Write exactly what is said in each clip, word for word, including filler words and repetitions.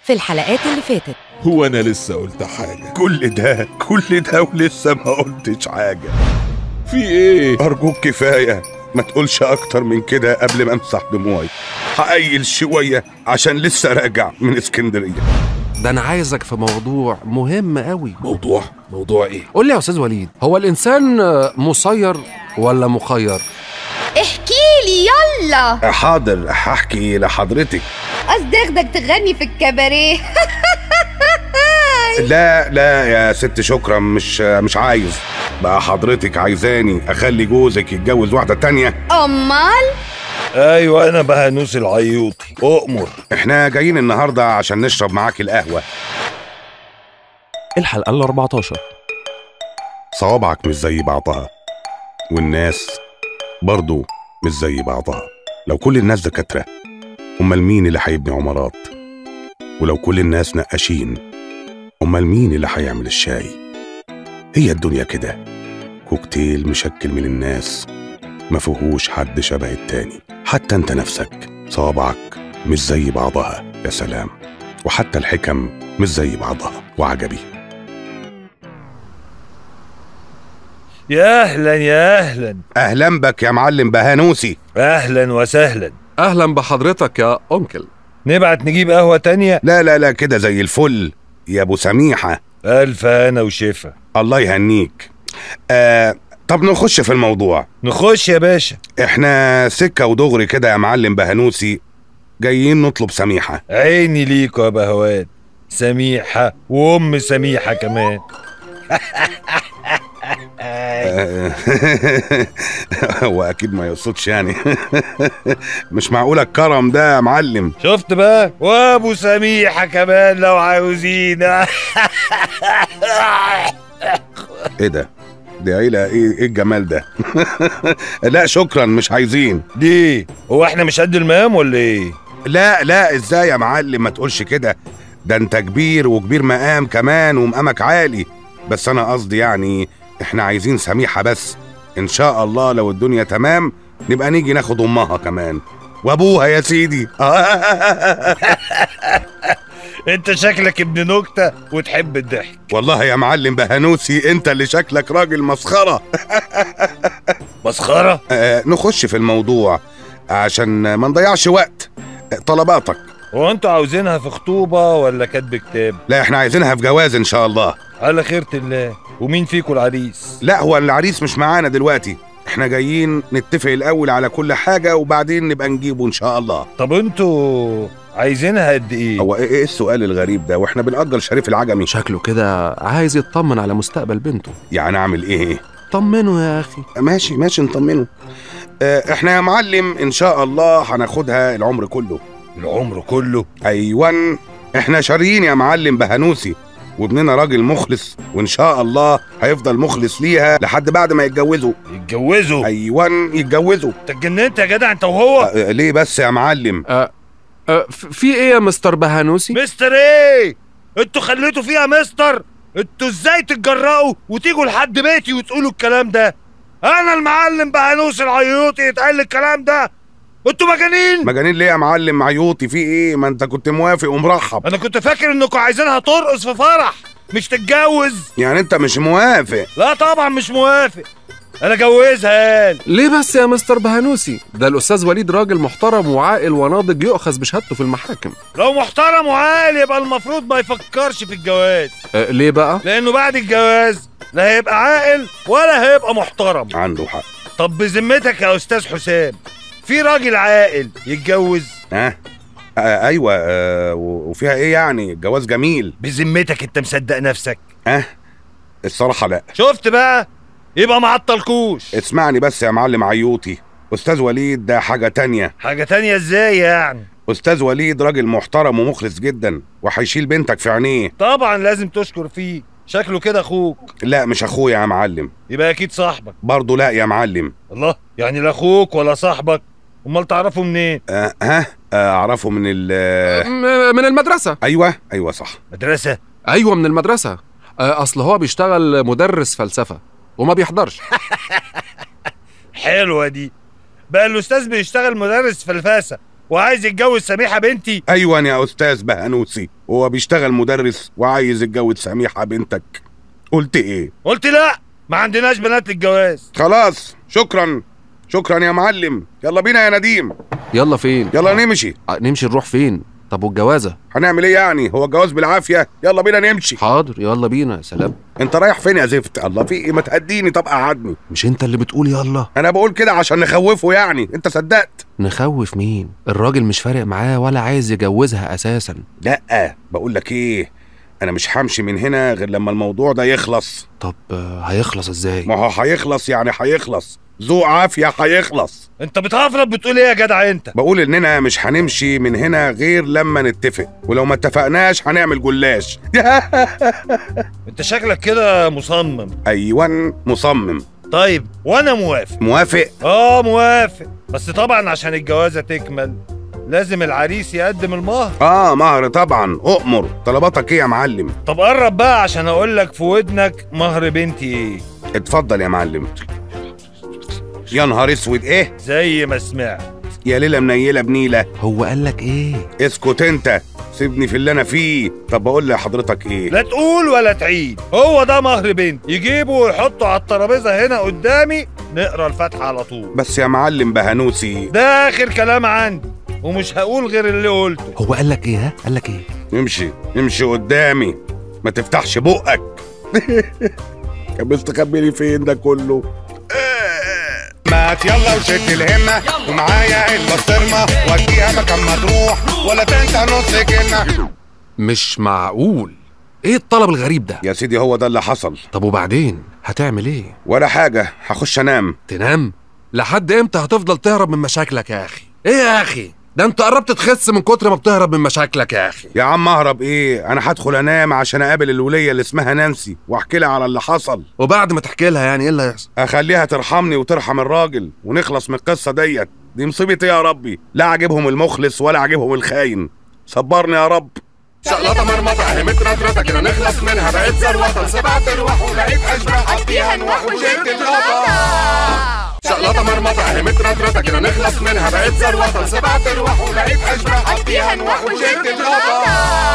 في الحلقات اللي فاتت. هو أنا لسه قلت حاجة؟ كل ده كل ده ولسه ما قلتش حاجة. في إيه؟ أرجوك كفاية، ما تقولش أكتر من كده قبل ما أمسح دموعي. هقيل شوية عشان لسه راجع من اسكندرية. ده أنا عايزك في موضوع مهم قوي. موضوع؟ موضوع إيه؟ قول لي يا أستاذ وليد، هو الإنسان مسير ولا مخير؟ احكيلي يلا. حاضر، هحكي لحضرتك. قصدي اخدك تغني في الكباريه. لا لا يا ست شكرا، مش مش عايز. بقى حضرتك عايزاني اخلي جوزك يتجوز واحدة تانية؟ امال؟ ايوه انا بهنوس العيوطي، اؤمر. احنا جايين النهاردة عشان نشرب معاك القهوة. الحلقة ال أربعتاشر. صوابعك مش زي بعضها، والناس برضو مش زي بعضها. لو كل الناس دكاترة، امال مين اللي هيبني عمارات؟ ولو كل الناس نقاشين، امال مين اللي هيعمل الشاي؟ هي الدنيا كده، كوكتيل مشكل من الناس، ما فيهوش حد شبه التاني. حتى انت نفسك صوابعك مش زي بعضها. يا سلام، وحتى الحكم مش زي بعضها. وعجبي. يا اهلا يا اهلا. اهلا بك يا معلم بهنوسي. اهلا وسهلا. أهلا بحضرتك يا أنكل. نبعت نجيب قهوة تانية؟ لا لا لا، كده زي الفل يا ابو سميحة. الف هنا وشفا. الله يهنيك. آه طب نخش في الموضوع. نخش يا باشا. احنا سكة ودغري كده يا معلم بهنوسي، جايين نطلب سميحة. عيني ليكوا يا بهوات، سميحة وام سميحة كمان. هو اكيد ما يقصدش يعني. مش معقولة الكرم ده يا معلم. شفت بقى، وابو سميحة كمان لو عاوزين. ايه ده؟ دي عيلة ايه ايه الجمال ده؟ لا شكرا مش عايزين. ليه؟ هو احنا مش قد المقام ولا ايه؟ لا لا، ازاي يا معلم ما تقولش كده؟ ده انت كبير وكبير مقام كمان ومقامك عالي. بس انا قصدي يعني احنا عايزين سميحة بس. ان شاء الله لو الدنيا تمام نبقى نيجي ناخد امها كمان وابوها يا سيدي. انت شكلك ابن نكتة وتحب الضحك. والله يا معلم بهنوسي انت اللي شكلك راجل مسخرة. مسخرة؟ آه نخش في الموضوع عشان ما نضيعش وقت. طلباتك. هو انتوا عاوزينها في خطوبة ولا كاتب كتاب؟ لا احنا عايزينها في جواز ان شاء الله. على خيرة الله. ومين فيكم العريس؟ لا هو العريس مش معانا دلوقتي، احنا جايين نتفق الاول على كل حاجة وبعدين نبقى نجيبه ان شاء الله. طب انتوا عايزينها قد ايه؟ هو ايه السؤال الغريب ده واحنا بنأجر شريف العجمي؟ شكله كده عايز يطمن على مستقبل بنته. يعني اعمل ايه؟ طمنه يا أخي. ماشي ماشي نطمنه. اه احنا يا معلم ان شاء الله هناخدها العمر كله. العمر كله؟ ايوان، احنا شاريين يا معلم بهنوسي، وابننا راجل مخلص وان شاء الله هيفضل مخلص ليها لحد بعد ما يتجوزوا. يتجوزوا؟ ايوان يتجوزوا. انت اتجننت يا جدع انت وهو؟ اه ليه بس يا معلم؟ أه أه في ايه يا مستر بهنوسي؟ مستر ايه؟ انتوا خليتوا فيها مستر؟ انتوا ازاي تتجرأوا وتيجوا لحد بيتي وتقولوا الكلام ده؟ انا المعلم بهنوس العيوطي يتقال الكلام ده؟ انتوا مجانين؟ مجانين ليه يا معلم عيوطي؟ في ايه؟ ما انت كنت موافق ومرحب. انا كنت فاكر انكم عايزينها ترقص في فرح مش تتجوز. يعني انت مش موافق؟ لا طبعا مش موافق، انا جوزها. قال ليه بس يا مستر بهنوسي؟ ده الاستاذ وليد راجل محترم وعاقل وناضج يؤخذ بشهادته في المحاكم. لو محترم وعاقل يبقى المفروض ما يفكرش في الجواز. أه ليه بقى؟ لانه بعد الجواز لا هيبقى عاقل ولا هيبقى محترم. عنده حق. طب بذمتك يا استاذ حسام، في راجل عاقل يتجوز؟ ها آه. آه ايوه. آه وفيها ايه يعني؟ الجواز جميل. بذمتك انت مصدق نفسك؟ اه الصراحه لا. شفت بقى؟ يبقى معطلكوش. اسمعني بس يا معلم عيوطي، استاذ وليد ده حاجه تانية. حاجه تانية ازاي يعني؟ استاذ وليد راجل محترم ومخلص جدا وهيشيل بنتك في عينيه. طبعا لازم تشكر فيه، شكله كده اخوك. لا مش اخويا يا معلم. يبقى اكيد صاحبك. برضه لا يا معلم. الله، يعني لا اخوك ولا صاحبك، امال تعرفه منين؟ آه ها آه اعرفه من ال من المدرسة. ايوه ايوه صح. مدرسة؟ ايوه من المدرسة. أه اصل هو بيشتغل مدرس فلسفة وما بيحضرش. حلوة دي. بقى الاستاذ بيشتغل مدرس فلسفة وعايز يتجوز سميحه بنتي؟ ايوه يا استاذ بهنوسي، هو بيشتغل مدرس وعايز يتجوز سميحه بنتك. قلت ايه؟ قلت لا، ما عندناش بنات للجواز. خلاص شكرا شكرا يا معلم. يلا بينا يا نديم. يلا فين؟ يلا نمشي. نمشي نروح فين؟ طب والجوازه؟ هنعمل ايه يعني؟ هو الجواز بالعافيه؟ يلا بينا نمشي. حاضر يلا بينا. يا سلام، انت رايح فين يا زفت؟ الله في ايه؟ ما تهديني. طب قعدني. مش انت اللي بتقول يلا؟ انا بقول كده عشان نخوفه يعني. انت صدقت؟ نخوف مين؟ الراجل مش فارق معاه ولا عايز يجوزها اساسا. لا بقول لك ايه، انا مش همشي من هنا غير لما الموضوع ده يخلص. طب هيخلص ازاي؟ ما هو هيخلص يعني هيخلص ذو عافيه هيخلص. انت بتهفرط بتقول ايه يا جدع انت؟ بقول اننا مش هنمشي من هنا غير لما نتفق، ولو ما اتفقناش هنعمل جلاش. انت شكلك كده مصمم. ايوه مصمم. طيب وانا موافق. موافق؟ اه موافق، بس طبعا عشان الجوازه تكمل لازم العريس يقدم المهر. اه مهر طبعا. اؤمر، طلباتك ايه يا معلم؟ طب قرب بقى عشان اقول لك في ودنك مهر بنتي ايه. اتفضل يا معلم. يا نهار اسود. ايه؟ زي ما سمعت. يا ليله منيله بنيله. هو قال لك ايه؟ اسكت انت، سيبني في اللي انا فيه. طب بقول لحضرتك ايه؟ لا تقول ولا تعيد، هو ده مهر بنتي. يجيبه ويحطه على الترابيزه هنا قدامي، نقرا الفاتحه على طول. بس يا معلم بهنوسي، ده اخر كلام عندي ومش هقول غير اللي قلته. هو قال لك ايه؟ ها قال لك ايه؟ امشي امشي قدامي، ما تفتحش بقك. كان مستخبي لي فين ده كله؟ مات يلا وشد الهمة ومعايا البسطرمة وديها مكان ما تروح ولا تنسى نص كلمة. مش معقول، ايه الطلب الغريب ده؟ يا سيدي هو ده اللي حصل. طب وبعدين هتعمل ايه؟ ولا حاجة، هخش انام. تنام؟ لحد امتى هتفضل تهرب من مشاكلك يا اخي؟ ايه يا اخي؟ ده انت قربت تخس من كتر ما بتهرب من مشاكلك يا اخي. يا عم اهرب ايه؟ انا هدخل انام عشان اقابل الوليه اللي اسمها نانسي واحكي لها على اللي حصل. وبعد ما تحكي لها يعني ايه اللي هيحصل؟ اخليها ترحمني وترحم الراجل ونخلص من القصه ديت. دي مصيبه ايه يا ربي؟ لا عاجبهم المخلص ولا عاجبهم الخاين. صبرني يا رب. شقلطة مرمطة اهي مترطرطة كده نخلص منها. بقيت زروطة سبعت ارواح وبقيت اشباح حطيها نواح وشلت الغطا. شقلطة مرمطة اهي مترطرطة كده نخلص منها. بقيت زروطة سبعت ارواح وبقيت اشباح حطيها نواح وشلت الغطا.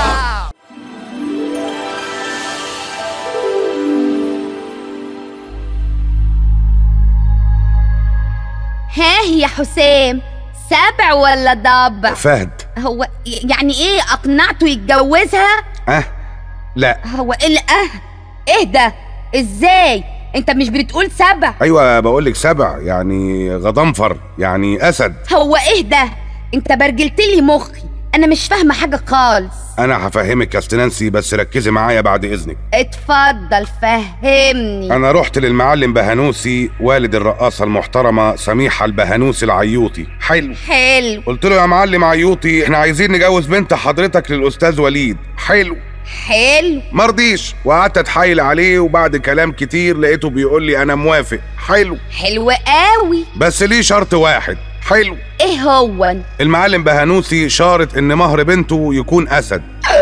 ها يا حسام، سبع ولا ضبع؟ فهد. هو يعني ايه اقنعته يتجوزها؟ اه لا. هو ايه اللي اه ايه ده؟ ازاي انت مش بتقول سبع؟ ايوه بقولك سبع يعني غضنفر يعني اسد. هو ايه ده؟ انت برجلتلي مخي، انا مش فاهمه حاجه خالص. انا هفهمك يا استنانسي بس ركزي معايا بعد اذنك. اتفضل فهمني. انا رحت للمعلم بهنوسي والد الرقاصه المحترمه سميحه البهنوسي العيوطي. حلو حلو. قلت له يا معلم عيوطي احنا عايزين نجوز بنت حضرتك للاستاذ وليد. حلو حلو. مرضيش وقعدت اتحايل عليه وبعد كلام كتير لقيته بيقول لي انا موافق. حلو حلو قوي. بس ليه شرط واحد. حلو. ايه هو؟ المعلم بهنوسي شارط ان مهر بنته يكون اسد.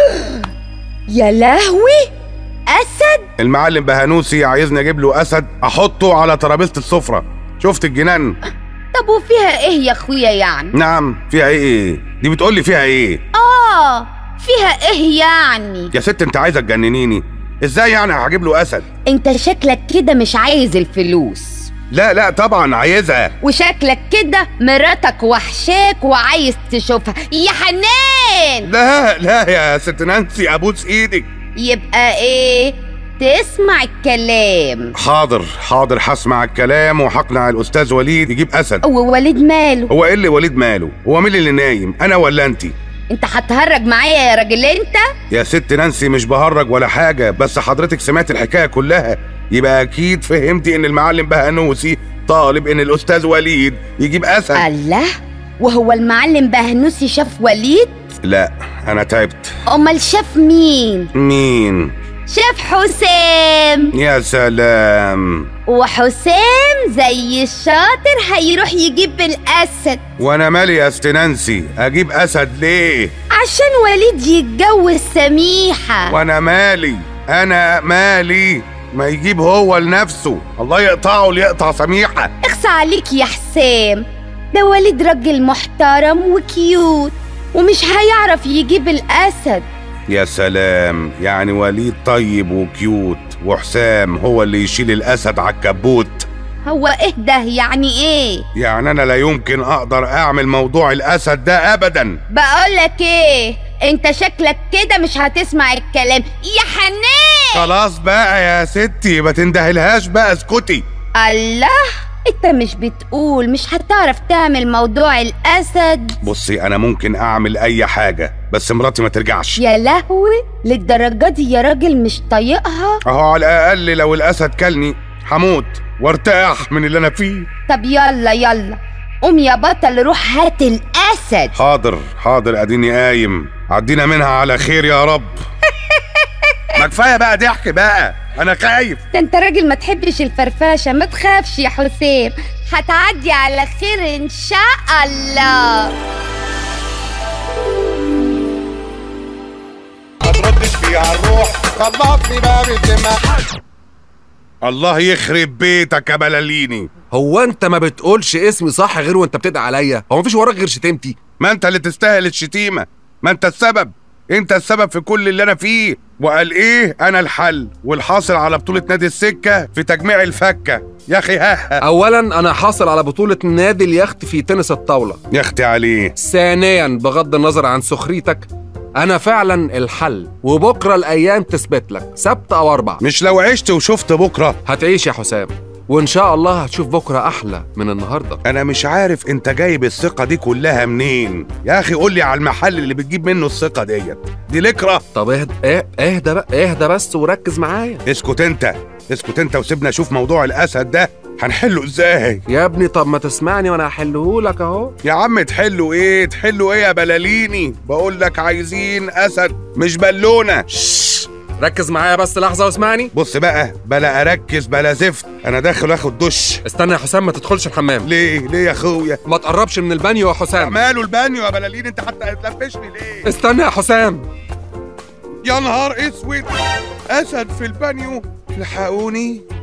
يا لهوي، اسد؟ المعلم بهنوسي عايزني اجيب له اسد احطه على ترابيزه السفره. شفت الجنان؟ طب وفيها ايه يا اخويا يعني؟ نعم فيها ايه؟ دي بتقول لي فيها ايه؟ اه فيها ايه يعني؟ يا ست انت عايزه تجننيني. ازاي يعني هجيب له اسد؟ انت شكلك كده مش عايز الفلوس. لا لا طبعا عايزها. وشكلك كده مراتك وحشاك وعايز تشوفها يا حنان. لا لا يا ست نانسي ابوس ايدك. يبقى ايه؟ تسمع الكلام. حاضر حاضر هسمع الكلام وهقنع الاستاذ وليد يجيب اسد. ووليد ماله؟ هو ايه اللي وليد ماله؟ هو مين اللي نايم انا ولا انتي؟ انت هتهرج معايا يا راجل انت؟ يا ست نانسي مش بهرج ولا حاجه، بس حضرتك سمعت الحكايه كلها يبقى اكيد فهمتي ان المعلم بهنوسي طالب ان الاستاذ وليد يجيب اسد. الله، وهو المعلم بهنوسي شاف وليد؟ لا انا تعبت. امال شاف مين؟ مين؟ شاف حسام. يا سلام. وحسام زي الشاطر هيروح يجيب الاسد. وانا مالي يا استنانسي اجيب اسد ليه؟ عشان وليد يتجوز سميحه. وانا مالي انا مالي ما يجيب هو لنفسه. الله يقطعه ليقطع سميحه. اخصى عليك يا حسام، ده وليد راجل محترم وكيوت ومش هيعرف يجيب الأسد. يا سلام، يعني وليد طيب وكيوت وحسام هو اللي يشيل الأسد على الكبوت؟ هو إيه ده يعني إيه؟ يعني أنا لا يمكن أقدر أعمل موضوع الأسد ده أبدا. بقولك إيه، أنت شكلك كده مش هتسمع الكلام يا حنان. خلاص بقى يا ستي، ما تندهلهاش بقى، اسكتي. الله، انت مش بتقول مش هتعرف تعمل موضوع الاسد؟ بصي، انا ممكن اعمل اي حاجه بس مراتي ما ترجعش. يا لهوي، للدرجه دي يا راجل مش طايقها؟ اهو على الاقل لو الاسد كلني هموت وارتاح من اللي انا فيه. طب يلا يلا قوم يا بطل، روح هات الاسد. حاضر حاضر، اديني قايم، عدينا منها على خير يا رب. ما كفايه بقى ضحك بقى، انا خايف. ده انت راجل ما تحبش الفرفشه، ما تخافش يا حسام، هتعدي على خير ان شاء الله. ما تردش فيها الروح، خلصني بقى بالذمه. الله يخرب بيتك يا بلاليني. هو انت ما بتقولش اسمي صح غير وانت بتدعي عليا؟ هو مفيش وراك غير شتيمتي؟ ما انت اللي تستاهل الشتيمه، ما انت السبب، انت السبب في كل اللي انا فيه. وقال ايه انا الحل والحاصل على بطولة نادي السكة في تجميع الفكة يا اخي. ها اولا انا حاصل على بطولة نادي اليخت في تنس الطاولة يا اختي عليه. ثانيا بغض النظر عن سخريتك انا فعلا الحل، وبكرة الايام تثبت لك، سبت او اربع. مش لو عشت وشفت بكرة؟ هتعيش يا حسام، وان شاء الله هتشوف بكرة احلى من النهاردة. انا مش عارف انت جايب الثقة دي كلها منين يا اخي. قولي على المحل اللي بتجيب منه الثقة ديت، دي لكرة. طب اهدى ايه اهدى بقى، اهدى بس وركز معايا. اسكت انت، اسكت انت وسيبنا اشوف موضوع الاسد ده هنحله ازاي. يا ابني طب ما تسمعني وانا هحلهولك اهو. يا عم تحلوا ايه تحلوا ايه يا بلاليني، بقول لك عايزين اسد مش بالونة. شش. ركز معايا بس لحظة واسمعني. بص بقى، بلا اركز بلا زفت، انا داخل اخد دش. استنى يا حسام، ما تدخلش الحمام. ليه ليه يا اخويا؟ ما تقربش من البانيو يا حسام. ماله البانيو يا بلالين، انت حتى هتلبشني ليه؟ استنى يا حسام. يا نهار اسود، اسد في البانيو، الحقوني.